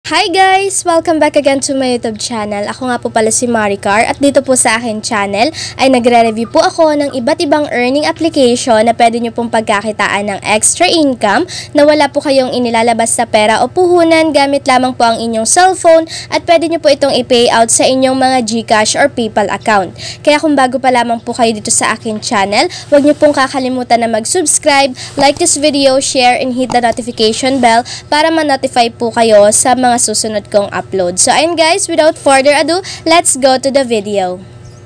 Hi guys! Welcome back again to my YouTube channel. Ako nga po pala si Maricar at dito po sa akin channel ay nagre-review po ako ng iba't ibang earning application na pwede nyo pong pagkakitaan ng extra income na wala po kayong inilalabas sa pera o puhunan gamit lamang po ang inyong cellphone at pwede nyo po itong i-pay out sa inyong mga GCash or PayPal account. Kaya kung bago pa lamang po kayo dito sa akin channel, huwag nyo pong kakalimutan na mag-subscribe, like this video, share, and hit the notification bell para ma-notify po kayo sa mga susunod kong upload. So ayun guys, without further ado, let's go to the video.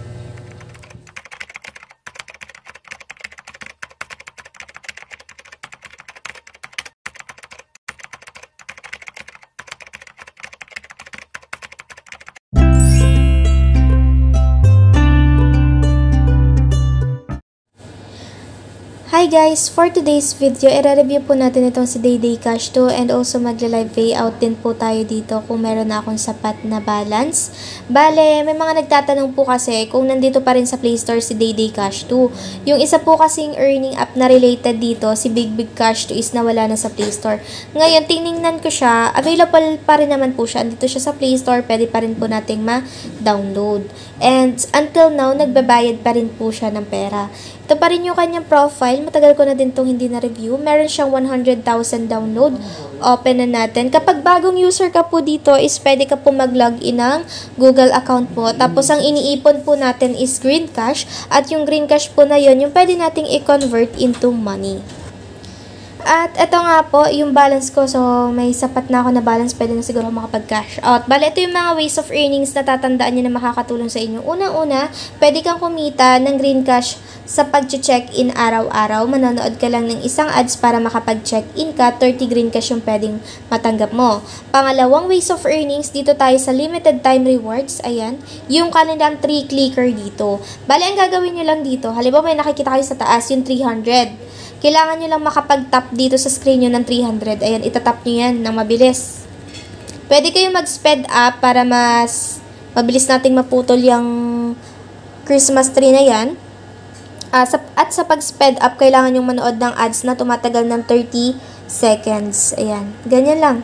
Hi guys! For today's video, i-review po natin itong si Dayday Cash 2 and also magla-live payout din po tayo dito kung meron na akong sapat na balance. Bale, may mga nagtatanong po kasi kung nandito pa rin sa Play Store si Dayday Cash 2. Yung isa po kasing earning app na related dito, si Big Cash 2 is nawala na sa Play Store. Ngayon, tinignan ko siya, available pa rin naman po siya. Andito siya sa Play Store, pwede pa rin po nating ma-download. And until now, nagbabayad pa rin po siya ng pera. Ito pa rin yung kanyang profile. Matagal ko na din itong hindi na-review. Meron siyang 100,000 download. Open na natin. Kapag bagong user ka po dito, is pwede ka po mag-login ng Google account mo. Tapos, ang iniipon po natin is green cash. At yung green cash po na yun, yung pwede nating i-convert into money. At ito nga po, yung balance ko. So, may sapat na ako na balance. Pwede na siguro makapag-cash out. Bale, ito yung mga ways of earnings na tatandaan nyo na makakatulong sa inyo. Unang-una, pwede kang kumita ng green cash sa pag-check-in araw-araw. Manonood ka lang ng isang ads para makapag-check-in ka. 30 green cash yung pwedeng matanggap mo. Pangalawang ways of earnings, dito tayo sa limited time rewards. Ayan, yung kanilang 3-clicker dito. Bale, ang gagawin nyo lang dito, halimbawa may nakikita kayo sa taas, yung 300. Kailangan nyo lang makapag-tap dito sa screen nyo ng 300. Ayan, itatap nyo yan ng mabilis. Pwede kayo mag-speed up para mas mabilis nating maputol yung Christmas tree na yan. At sa pag-speed up, kailangan nyo manood ng ads na tumatagal ng 30 seconds. Ayan, ganyan lang.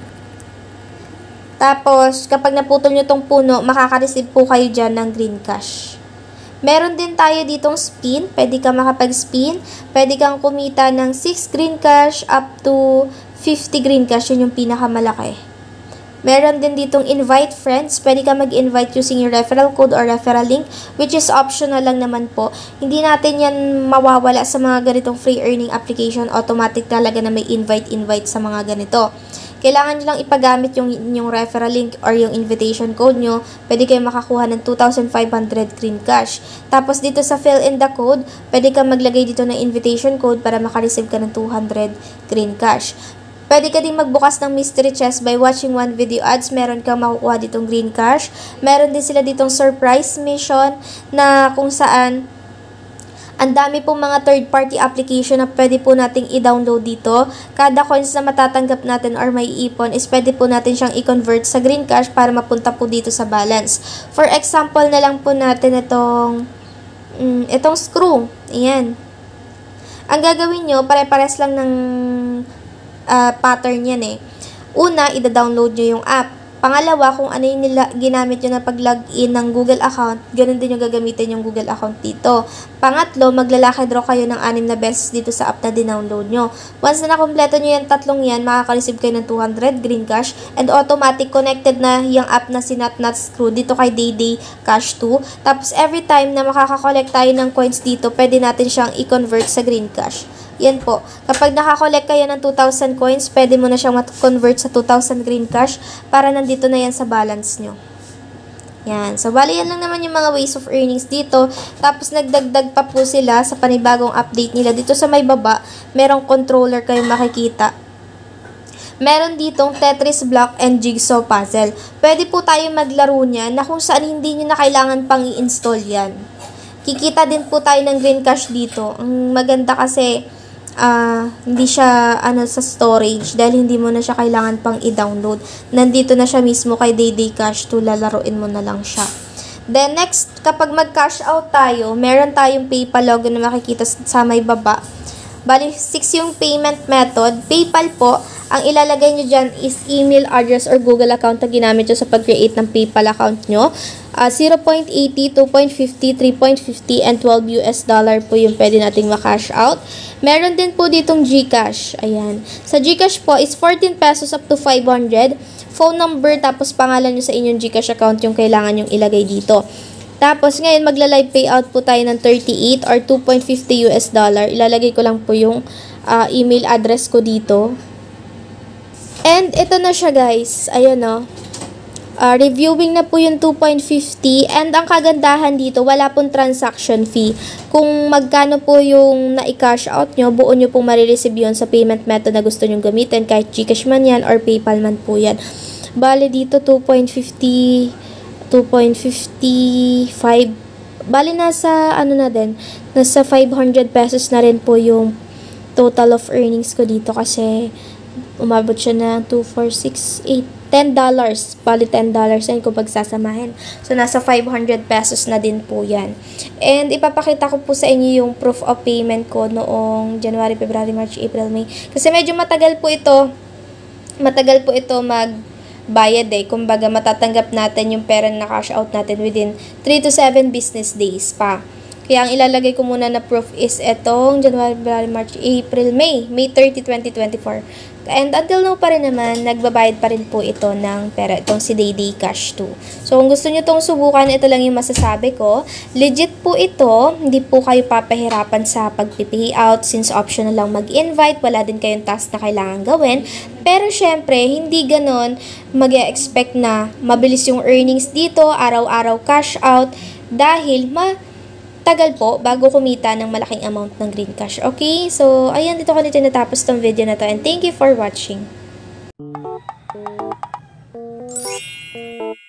Tapos, kapag naputol nyo tong puno, makaka-receive po kayo dyan ng green cash. Meron din tayo ditong spin. Pwede ka makapag-spin. Pwede kang kumita ng 6 green cash up to 50 green cash. Yun yung pinakamalaki. Meron din ditong invite friends. Pwede ka mag-invite using your referral code or referral link, which is optional lang naman po. Hindi natin yan mawawala sa mga ganitong free earning application. Automatic talaga na may invite sa mga ganito. Kailangan nyo lang ipagamit yung referral link or yung invitation code nyo. Pwede kayo makakuha ng 2,500 green cash. Tapos dito sa fill in the code, pwede ka maglagay dito ng invitation code para makareceive ka ng 200 green cash. Pwede ka din magbukas ng mystery chest by watching one video ads. Meron kang makukuha ditong green cash. Meron din sila ditong surprise mission na kung saan ang dami pong mga third-party application na pwede po nating i-download dito. Kada coins na matatanggap natin or may ipon is pwede po natin siyang i-convert sa green cash para mapunta po dito sa balance. For example na lang po natin itong screw. Ayan. Ang gagawin nyo, pare-pares lang ng pattern yan eh. Una, ida-download nyo yung app. Pangalawa, kung ano yung ginamit nyo na pag-login ng Google account, ganun din yung gagamitin yung Google account dito. Pangatlo, maglalaki draw kayo ng 6 na beses dito sa app na dinownload nyo. Once na nakompleto nyo yung tatlong yan, makaka-receive kayo ng 200 green cash and automatic connected na yung app na si Nut Screw dito kay Dayday Cash 2. Tapos every time na makaka-collect tayo ng coins dito, pwede natin siyang i-convert sa green cash. Yan po. Kapag nakakollect kayo ng 2,000 coins, pwede mo na siyang ma-convert sa 2,000 green cash para nandito na yan sa balance nyo. Yan. So, bali yan lang naman yung mga ways of earnings dito. Tapos, nagdagdag pa po sila sa panibagong update nila. Dito sa may baba, merong controller kayong makikita. Meron ditong Tetris block and jigsaw puzzle. Pwede po tayo maglaro niyan na kung saan hindi nyo na kailangan pang i-install yan. Kikita din po tayo ng green cash dito. Ang maganda kasi hindi siya sa storage dahil hindi mo na siya kailangan pang i-download. Nandito na siya mismo kay Dayday Cash 2, lalaruin mo na lang siya. Then next, kapag mag-cash out tayo, meron tayong PayPal logo na makikita sa may baba. Bali, 6 yung payment method. PayPal po, Ang ilalagay nyo dyan is email address or Google account na ginamit nyo sa pag-create ng PayPal account nyo. 0.80, 2.50, 3.50, and 12 US dollar po yung pwede nating ma-cash out. Meron din po ditong GCash. Ayan. Sa GCash po is 14 pesos up to 500. Phone number tapos pangalan nyo sa inyong GCash account yung kailangan yung ilagay dito. Tapos ngayon magla-live payout po tayo ng 38 or 2.50 US dollar. Ilalagay ko lang po yung email address ko dito. And ito na siya guys. Ayan o. Reviewing na po yung 2.50 and ang kagandahan dito, wala pong transaction fee. Kung magkano po yung na-cash out nyo, buo nyo pong marireceive yun sa payment method na gusto nyo gamitin, kahit GCash man yan or PayPal man po yan. Bale dito 2.50, 2.55, bale nasa ano na din, nasa 500 pesos na rin po yung total of earnings ko dito kasi umabot siya na 2, 4, 6, 8, $10. Bali $10 yan kung pagsasamahin. So, nasa 500 pesos na din po yan. And, ipapakita ko po sa inyo yung proof of payment ko noong January, February, March, April, May. Kasi medyo matagal po ito. Matagal po ito magbayad eh. Kumbaga, matatanggap natin yung pera na cash out natin within 3 to 7 business days pa. Kaya ang ilalagay ko muna na proof is etong January, February, March, April, May. May 30, 2024. And until now pa rin naman, nagbabayad pa rin po ito ng pera. Itong si Dayday Cash 2. So, kung gusto nyo itong subukan, ito lang yung masasabi ko. Legit po ito. Hindi po kayo papahirapan sa pag-payout since optional lang mag-invite. Wala din kayong task na kailangan gawin. Pero syempre, hindi ganon mag-expect na mabilis yung earnings dito, araw-araw cash out, dahil tagal po bago kumita ng malaking amount ng green cash. Okay? So, ayan, dito ko nito natapos tong video na to and thank you for watching.